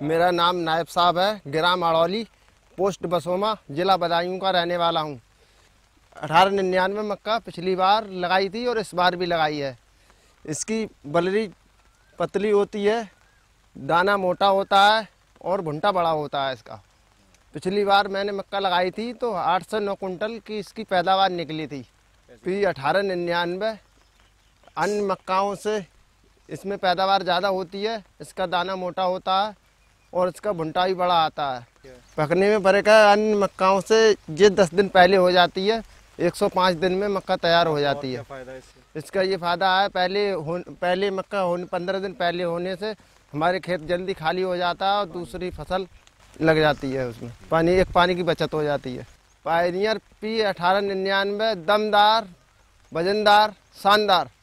मेरा नाम नायब साहब है, ग्राम अड़ौली, पोस्ट बसोमा, जिला बदायूं का रहने वाला हूँ। 1899 मक्का पिछली बार लगाई थी और इस बार भी लगाई है। इसकी बलरी पतली होती है, दाना मोटा होता है और भुंटा बड़ा होता है इसका। पिछली बार मैंने मक्का लगाई थी तो 8 से 9 कुंटल की इसकी पैदावार निकली थी। फिर 1899 अन्य मक्काओं से इसमें पैदावार ज़्यादा होती है, इसका दाना मोटा होता है और इसका भुंटा भी बड़ा आता है। पकने में फर्क है, अन्य मक्काओं से ये 10 दिन पहले हो जाती है, 105 दिन में मक्का तैयार हो जाती है। इसका ये फ़ायदा है, पहले मक्का 15 दिन पहले होने से हमारे खेत जल्दी खाली हो जाता है और दूसरी फसल लग जाती है, उसमें पानी की बचत हो जाती है। पायनियर P 1899 दमदार, वजनदार, शानदार।